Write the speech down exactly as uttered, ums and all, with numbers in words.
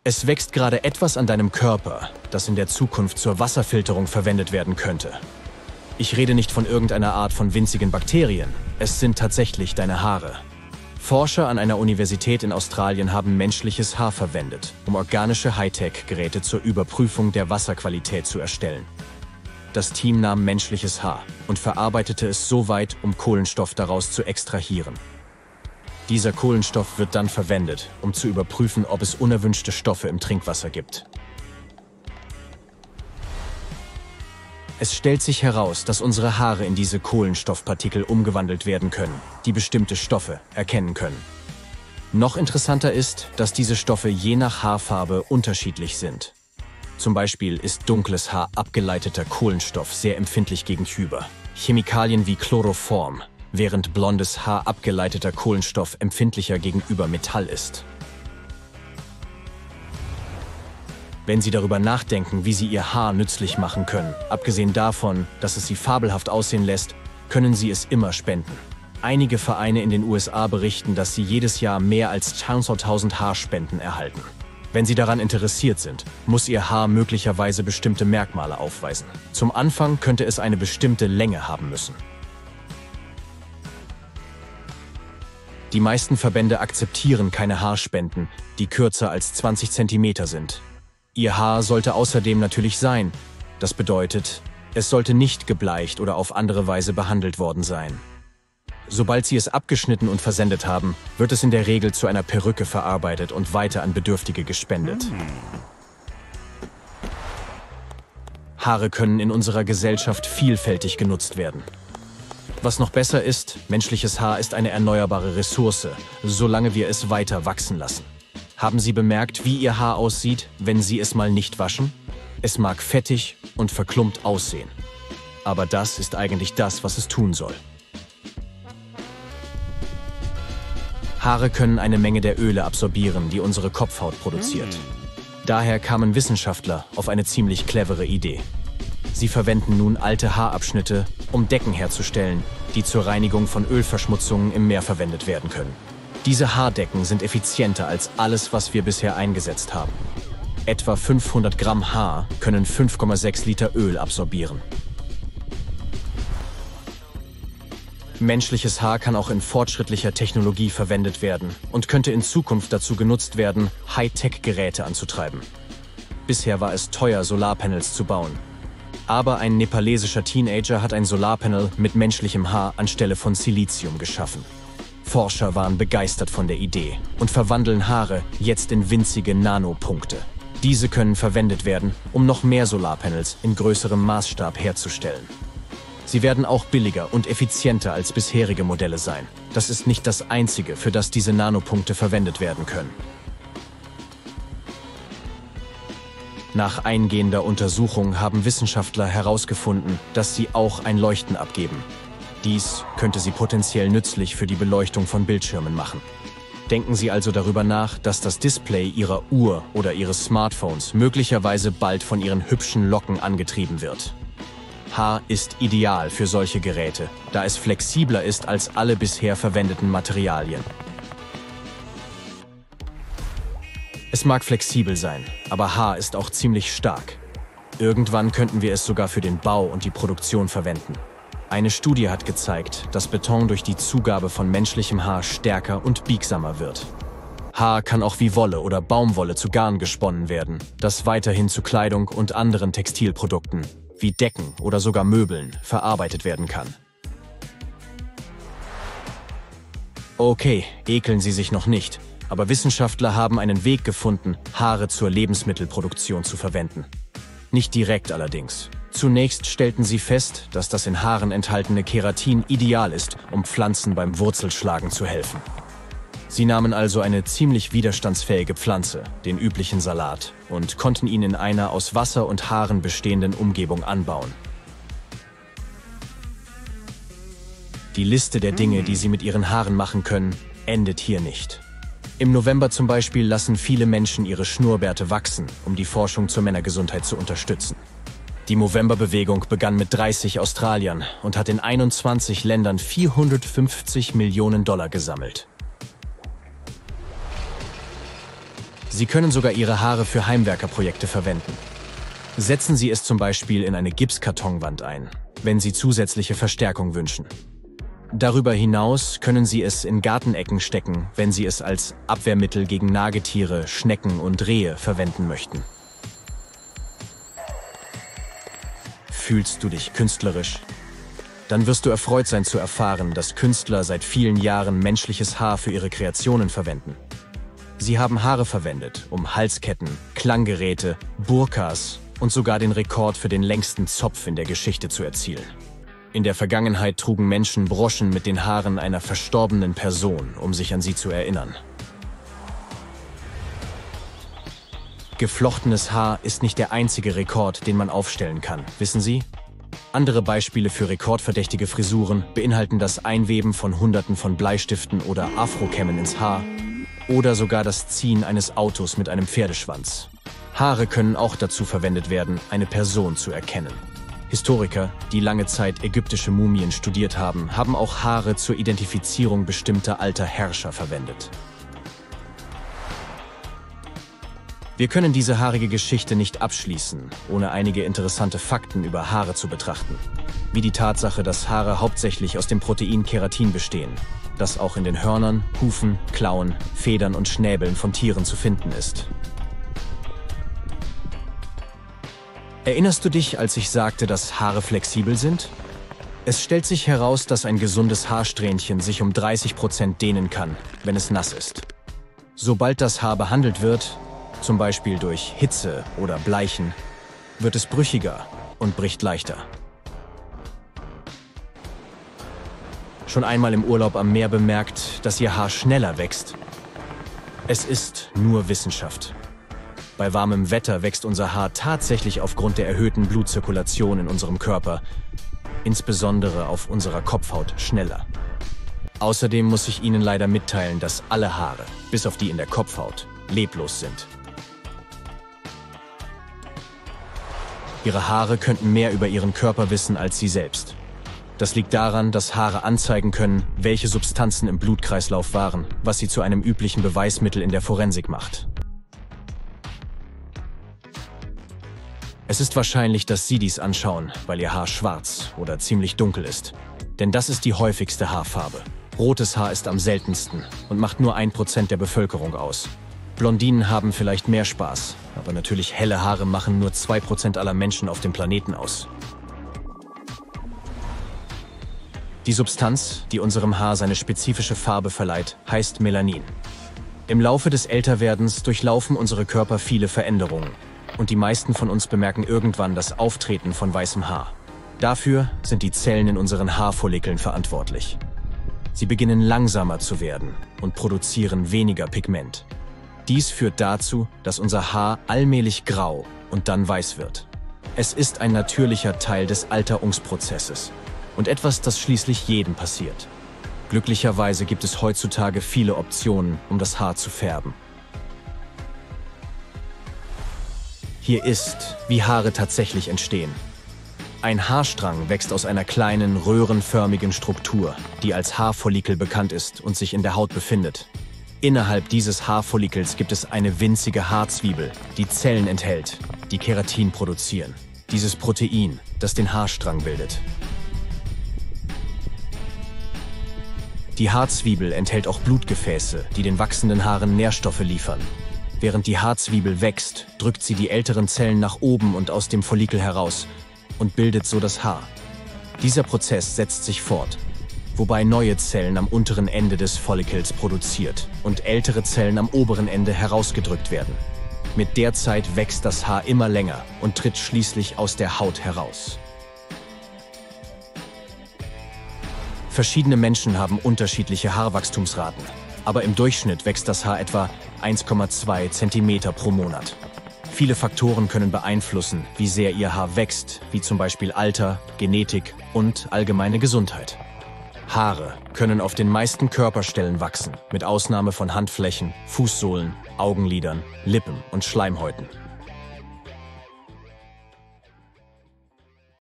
Es wächst gerade etwas an deinem Körper, das in der Zukunft zur Wasserfilterung verwendet werden könnte. Ich rede nicht von irgendeiner Art von winzigen Bakterien, es sind tatsächlich deine Haare. Forscher an einer Universität in Australien haben menschliches Haar verwendet, um organische Hightech-Geräte zur Überprüfung der Wasserqualität zu erstellen. Das Team nahm menschliches Haar und verarbeitete es so weit, um Kohlenstoff daraus zu extrahieren. Dieser Kohlenstoff wird dann verwendet, um zu überprüfen, ob es unerwünschte Stoffe im Trinkwasser gibt. Es stellt sich heraus, dass unsere Haare in diese Kohlenstoffpartikel umgewandelt werden können, die bestimmte Stoffe erkennen können. Noch interessanter ist, dass diese Stoffe je nach Haarfarbe unterschiedlich sind. Zum Beispiel ist dunkles Haar abgeleiteter Kohlenstoff sehr empfindlich gegenüber Chemikalien wie Chloroform, während blondes Haar abgeleiteter Kohlenstoff empfindlicher gegenüber Metall ist. Wenn Sie darüber nachdenken, wie Sie Ihr Haar nützlich machen können, abgesehen davon, dass es Sie fabelhaft aussehen lässt, können Sie es immer spenden. Einige Vereine in den U S A berichten, dass sie jedes Jahr mehr als zweihunderttausend Haarspenden erhalten. Wenn Sie daran interessiert sind, muss Ihr Haar möglicherweise bestimmte Merkmale aufweisen. Zum Anfang könnte es eine bestimmte Länge haben müssen. Die meisten Verbände akzeptieren keine Haarspenden, die kürzer als zwanzig Zentimeter sind. Ihr Haar sollte außerdem natürlich sein. Das bedeutet, es sollte nicht gebleicht oder auf andere Weise behandelt worden sein. Sobald Sie es abgeschnitten und versendet haben, wird es in der Regel zu einer Perücke verarbeitet und weiter an Bedürftige gespendet. Haare können in unserer Gesellschaft vielfältig genutzt werden. Was noch besser ist, menschliches Haar ist eine erneuerbare Ressource, solange wir es weiter wachsen lassen. Haben Sie bemerkt, wie Ihr Haar aussieht, wenn Sie es mal nicht waschen? Es mag fettig und verklumpt aussehen. Aber das ist eigentlich das, was es tun soll. Haare können eine Menge der Öle absorbieren, die unsere Kopfhaut produziert. Daher kamen Wissenschaftler auf eine ziemlich clevere Idee. Sie verwenden nun alte Haarabschnitte, um Decken herzustellen, die zur Reinigung von Ölverschmutzungen im Meer verwendet werden können. Diese Haardecken sind effizienter als alles, was wir bisher eingesetzt haben. Etwa fünfhundert Gramm Haar können fünf Komma sechs Liter Öl absorbieren. Menschliches Haar kann auch in fortschrittlicher Technologie verwendet werden und könnte in Zukunft dazu genutzt werden, Hightech-Geräte anzutreiben. Bisher war es teuer, Solarpanels zu bauen. Aber ein nepalesischer Teenager hat ein Solarpanel mit menschlichem Haar anstelle von Silizium geschaffen. Forscher waren begeistert von der Idee und verwandeln Haare jetzt in winzige Nanopunkte. Diese können verwendet werden, um noch mehr Solarpanels in größerem Maßstab herzustellen. Sie werden auch billiger und effizienter als bisherige Modelle sein. Das ist nicht das Einzige, für das diese Nanopunkte verwendet werden können. Nach eingehender Untersuchung haben Wissenschaftler herausgefunden, dass sie auch ein Leuchten abgeben. Dies könnte sie potenziell nützlich für die Beleuchtung von Bildschirmen machen. Denken Sie also darüber nach, dass das Display Ihrer Uhr oder Ihres Smartphones möglicherweise bald von Ihren hübschen Locken angetrieben wird. Haar ist ideal für solche Geräte, da es flexibler ist als alle bisher verwendeten Materialien. Es mag flexibel sein, aber Haar ist auch ziemlich stark. Irgendwann könnten wir es sogar für den Bau und die Produktion verwenden. Eine Studie hat gezeigt, dass Beton durch die Zugabe von menschlichem Haar stärker und biegsamer wird. Haar kann auch wie Wolle oder Baumwolle zu Garn gesponnen werden, das weiterhin zu Kleidung und anderen Textilprodukten, wie Decken oder sogar Möbeln, verarbeitet werden kann. Okay, ekeln Sie sich noch nicht, aber Wissenschaftler haben einen Weg gefunden, Haare zur Lebensmittelproduktion zu verwenden. Nicht direkt allerdings. Zunächst stellten sie fest, dass das in Haaren enthaltene Keratin ideal ist, um Pflanzen beim Wurzelschlagen zu helfen. Sie nahmen also eine ziemlich widerstandsfähige Pflanze, den üblichen Salat, und konnten ihn in einer aus Wasser und Haaren bestehenden Umgebung anbauen. Die Liste der Dinge, die Sie mit Ihren Haaren machen können, endet hier nicht. Im November zum Beispiel lassen viele Menschen ihre Schnurrbärte wachsen, um die Forschung zur Männergesundheit zu unterstützen. Die Movember-Bewegung begann mit dreißig Australiern und hat in einundzwanzig Ländern vierhundertfünfzig Millionen Dollar gesammelt. Sie können sogar Ihre Haare für Heimwerkerprojekte verwenden. Setzen Sie es zum Beispiel in eine Gipskartonwand ein, wenn Sie zusätzliche Verstärkung wünschen. Darüber hinaus können Sie es in Gartenecken stecken, wenn Sie es als Abwehrmittel gegen Nagetiere, Schnecken und Rehe verwenden möchten. Fühlst du dich künstlerisch? Dann wirst du erfreut sein zu erfahren, dass Künstler seit vielen Jahren menschliches Haar für ihre Kreationen verwenden. Sie haben Haare verwendet, um Halsketten, Klanggeräte, Burkas und sogar den Rekord für den längsten Zopf in der Geschichte zu erzielen. In der Vergangenheit trugen Menschen Broschen mit den Haaren einer verstorbenen Person, um sich an sie zu erinnern. Geflochtenes Haar ist nicht der einzige Rekord, den man aufstellen kann, wissen Sie? Andere Beispiele für rekordverdächtige Frisuren beinhalten das Einweben von Hunderten von Bleistiften oder Afrokämmen ins Haar oder sogar das Ziehen eines Autos mit einem Pferdeschwanz. Haare können auch dazu verwendet werden, eine Person zu erkennen. Historiker, die lange Zeit ägyptische Mumien studiert haben, haben auch Haare zur Identifizierung bestimmter alter Herrscher verwendet. Wir können diese haarige Geschichte nicht abschließen, ohne einige interessante Fakten über Haare zu betrachten. Wie die Tatsache, dass Haare hauptsächlich aus dem Protein Keratin bestehen, das auch in den Hörnern, Hufen, Klauen, Federn und Schnäbeln von Tieren zu finden ist. Erinnerst du dich, als ich sagte, dass Haare flexibel sind? Es stellt sich heraus, dass ein gesundes Haarsträhnchen sich um dreißig Prozent dehnen kann, wenn es nass ist. Sobald das Haar behandelt wird, zum Beispiel durch Hitze oder Bleichen, wird es brüchiger und bricht leichter. Schon einmal im Urlaub am Meer bemerkt, dass Ihr Haar schneller wächst? Es ist nur Wissenschaft. Bei warmem Wetter wächst unser Haar tatsächlich aufgrund der erhöhten Blutzirkulation in unserem Körper, insbesondere auf unserer Kopfhaut, schneller. Außerdem muss ich Ihnen leider mitteilen, dass alle Haare, bis auf die in der Kopfhaut, leblos sind. Ihre Haare könnten mehr über Ihren Körper wissen als Sie selbst. Das liegt daran, dass Haare anzeigen können, welche Substanzen im Blutkreislauf waren, was sie zu einem üblichen Beweismittel in der Forensik macht. Es ist wahrscheinlich, dass Sie dies anschauen, weil Ihr Haar schwarz oder ziemlich dunkel ist. Denn das ist die häufigste Haarfarbe. Rotes Haar ist am seltensten und macht nur ein Prozent der Bevölkerung aus. Blondinen haben vielleicht mehr Spaß, aber natürlich helle Haare machen nur zwei Prozent aller Menschen auf dem Planeten aus. Die Substanz, die unserem Haar seine spezifische Farbe verleiht, heißt Melanin. Im Laufe des Älterwerdens durchlaufen unsere Körper viele Veränderungen. Und die meisten von uns bemerken irgendwann das Auftreten von weißem Haar. Dafür sind die Zellen in unseren Haarfollikeln verantwortlich. Sie beginnen langsamer zu werden und produzieren weniger Pigment. Dies führt dazu, dass unser Haar allmählich grau und dann weiß wird. Es ist ein natürlicher Teil des Alterungsprozesses und etwas, das schließlich jedem passiert. Glücklicherweise gibt es heutzutage viele Optionen, um das Haar zu färben. Hier ist, wie Haare tatsächlich entstehen. Ein Haarstrang wächst aus einer kleinen, röhrenförmigen Struktur, die als Haarfollikel bekannt ist und sich in der Haut befindet. Innerhalb dieses Haarfollikels gibt es eine winzige Haarzwiebel, die Zellen enthält, die Keratin produzieren. Dieses Protein, das den Haarstrang bildet. Die Haarzwiebel enthält auch Blutgefäße, die den wachsenden Haaren Nährstoffe liefern. Während die Haarzwiebel wächst, drückt sie die älteren Zellen nach oben und aus dem Follikel heraus und bildet so das Haar. Dieser Prozess setzt sich fort, wobei neue Zellen am unteren Ende des Follikels produziert und ältere Zellen am oberen Ende herausgedrückt werden. Mit der Zeit wächst das Haar immer länger und tritt schließlich aus der Haut heraus. Verschiedene Menschen haben unterschiedliche Haarwachstumsraten, aber im Durchschnitt wächst das Haar etwa eins Komma zwei Zentimeter pro Monat. Viele Faktoren können beeinflussen, wie sehr Ihr Haar wächst, wie zum Beispiel Alter, Genetik und allgemeine Gesundheit. Haare können auf den meisten Körperstellen wachsen, mit Ausnahme von Handflächen, Fußsohlen, Augenlidern, Lippen und Schleimhäuten.